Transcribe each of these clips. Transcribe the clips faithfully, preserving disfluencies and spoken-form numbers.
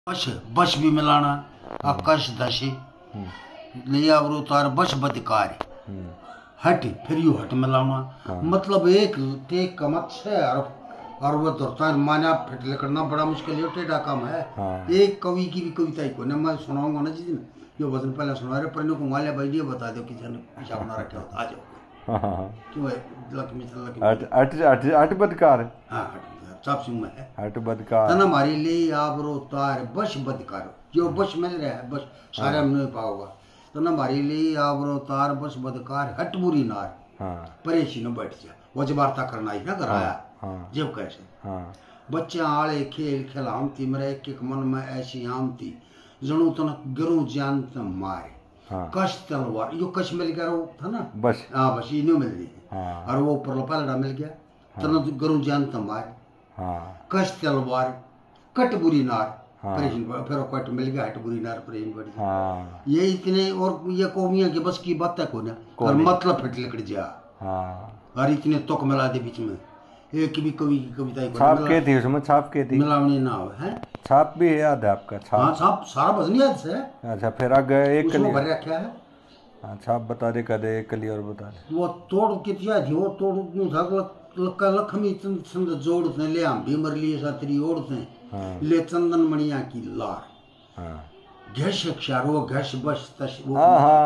बश बश भी मिलाना आकाश दशे लिया तार बश बदकार हट फिर यू हट मिलाना मतलब एक टेक का मत है और और वो दोस्तान माना फिट करना बड़ा मुश्किल है टेढ़ा काम है। एक कवि की भी कविता ही को ना मैं सुनाऊंगा ना जिस दिन यो वजन पहले सुना रहे पर को मालिया भाई ये बता दो किसी ने पीछा बना रखा होता आ जाओ क्यों है लक्ष्मी लक्ष्मी अट अट अट अट बदकार हां चाप सिंह में है अट बदकार तना हमारे लिए आबरो तार बश बदकार जो बश मिल रहा है बस सारे हम नहीं पाओगा तना हमारे लिए आबरो तार बश बदकार हट बुरी नार हां परेशान न बैठ जा वो जबारता करना ही ना कराया जब कैसे बच्चे आले खेल खिलामती मेरे एक एक मन में ऐसी आमती जणू तन गरू जान त मारे कश तलवार यो कश मिल गया वो था ना बस हाँ बस ये नहीं मिल रही और वो परलपालड़ा मिल गया तन गरू जान त मारे कश तलवार कट बुरी नार परेशान फिर कट मिल गया हट बुरी नार परेशान बढ़ी ये इतने और ये कौमिया के बस की बात है को ना और मतलब फिट लकड़ जा और इतने तुक मिला दे बीच में एक भी कवि की कविता छाप के थी उसमें छाप के थी मिलावनी ना हो है छाप भी याद है आपका छाप हाँ छाप सारा भजन याद से अच्छा फिर आगे एक उसमें भर रखा है हाँ छाप बता दे कदे एक कली और बता दे वो तोड़ कितिया थी वो तोड़ नु था लक्का लखमी चंद जोड़ते ले हम भी मर लिए सात्री ओढ़ते ले चंदन मणिया की लार घश अक्षर वो घश बश तश वो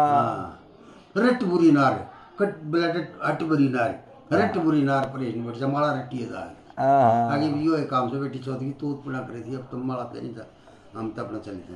रट बुरी नार कट ब्लड हट बुरी नार रट बुरी नार परेशान बैठ जा माला रट्टी है आगे भी यो है काम से बेटी चौथ की तू पूरा करे थी अब तुम माला पे नहीं था हम तो अपना चलते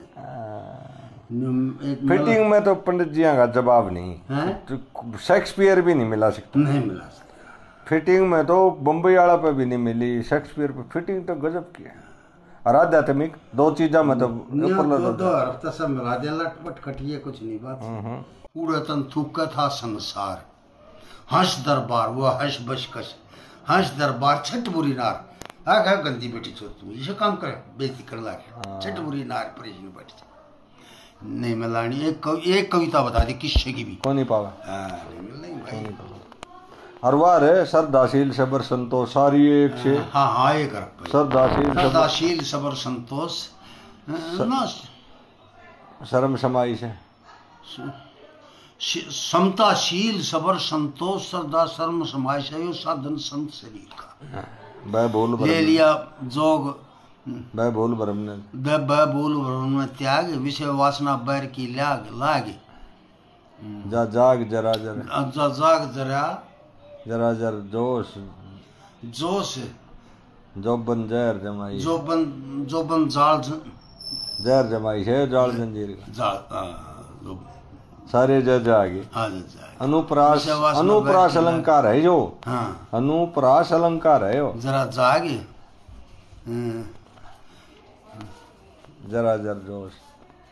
हैं फिटिंग में तो पंडित जी का जवाब नहीं है शेक्सपियर भी नहीं मिला सकता नहीं मिला सकता फिटिंग में तो बम्बई वाला पे भी नहीं मिली शेक्सपियर पे फिटिंग तो गजब की है और आध्यात्मिक दो चीजा में तो दो दो हफ्ता सब मिला दे लटपट कटिए कुछ नहीं बात उड़तन थूका था संसार हंस दरबार वो हंस बश कश हंस दरबार छठ बुरी नार आ गया गंदी बेटी चो तू ये काम कर बेइज्जती कर ला छठ बुरी नार परेशान बैठ जा नहीं मिलानी एक एक कविता बता दे किससे की भी कौन नहीं पावा हां नहीं मिल नहीं भाई और वार है सरदाशील सबर संतोष सारी एक से हां हां ये कर सरदाशील सरदाशील सबर संतोष ना शर्म समाई से समताशील सबर संतोष सरदा शर्म समाज है साधन संत शरीर का बै बोल ले लिया जोग बै बोल भरम ने बै बै बोल भरम में त्याग विषय वासना बैर की लाग लागे जा जाग जरा जरा जा जाग जरा जरा जर जोश जोश जो बन जहर जमाई जो बन जो बन जाल जहर जमाई है जाल जंजीर का जाल सारे जज आगे अनुप्रास अनुप्रास अलंकार है जो हाँ अनुप्रास अलंकार है वो जरा जागे जरा जर जोश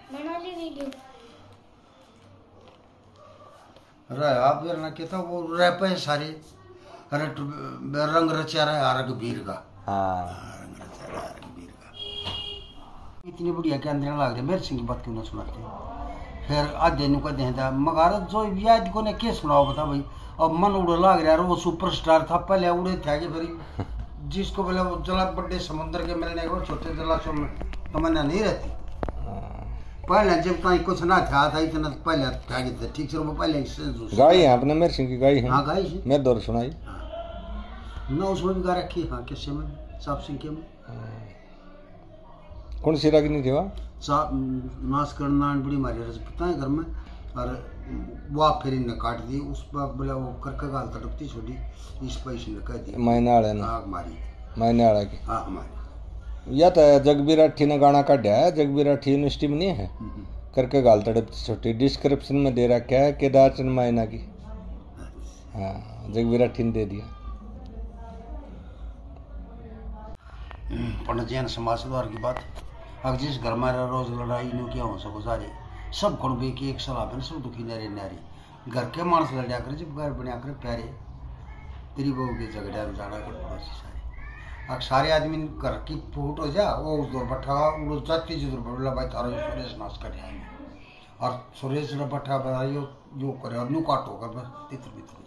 रे आप यार ना कहता वो रैप है सारे अरे रंग रचा रहा है रघुबीर का हाँ रंग रचा रहा है रघुबीर का इतनी बढ़िया के अंदर लग रहा मेरे सिंह की बात क्यों ना सुनाते फिर आधे नु कहते हैं मगर जो याद को ने क्या सुनाओ बता भाई अब मन उड़ लाग रहा है वो सुपरस्टार था पहले उड़े थे कि फिर जिसको बोले वो जला बड़े समुद्र के मिलने को छोटे जलाशयों में तमन्ना नहीं रहती पहले जब कहीं कुछ ना था था इतना पहले था कि ठीक से वो पहले गाई है आपने मेरे सिंह की गाई है हाँ गाई है मैं दौर सुनाई ना उसमें भी गा रखी हाँ किससे में साफ सिंह के में कौन सी रागिनी थी वहाँ नाश करना बड़ी मारी पता है घर में और वो फिर इन्हें काट दी उस पर बोला वो करके गाल तड़पती छोड़ी इस पर इसने कह दी मैनाड़ है ना हमारी मैनाड़ा की हाँ हमारी या तो जगबीर अट्ठी ने गाना काटा है जगबीर अट्ठी यूनिवर्सिटी में नहीं है करके गाल तड़पती छोटी डिस्क्रिप्शन में दे रखा है केदारचंद मैना की हाँ जगबीर अट्ठी ने दे दिया पंडित जैन समाज सुधार की बात अब जिस घर में रोज लड़ाई नो क्या हो सको सारे सब कौन भी की एक सलाह बन सब दुखी नारे नारी घर के मानस लड़ा कर जब घर बना कर प्यारे तेरी बहू के झगड़ा जाड़ा कर पड़ोसी सारे अब सारे आदमी घर की फूट हो जा वो उस दौर बैठा उड़ जाती जो बोला भाई तारा सुरेश नाश कर आएंगे और सुरेश बैठा बताइयो जो करे और नू काटो कर बस तितर बितर